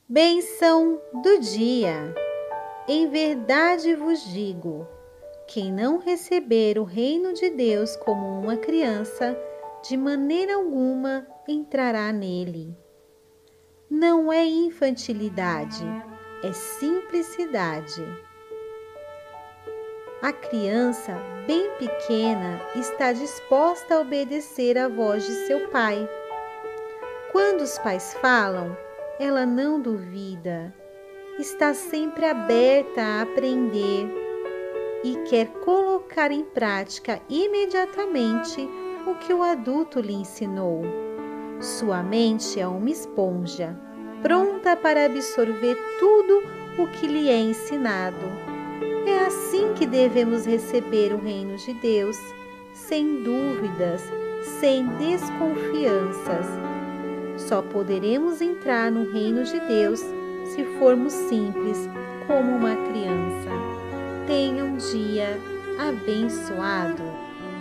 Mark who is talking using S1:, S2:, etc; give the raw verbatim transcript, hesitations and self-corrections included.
S1: Bênção do dia. Em verdade vos digo, quem não receber o reino de Deus como uma criança, de maneira alguma entrará nele. Não é infantilidade, é simplicidade. A criança, bem pequena, está disposta a obedecer à voz de seu pai. Quando os pais falam, ela não duvida, está sempre aberta a aprender e quer colocar em prática imediatamente o que o adulto lhe ensinou. Sua mente é uma esponja, pronta para absorver tudo o que lhe é ensinado. É assim que devemos receber o reino de Deus, sem dúvidas, sem desconfianças. Só poderemos entrar no reino de Deus se formos simples como uma criança. Tenha um dia abençoado.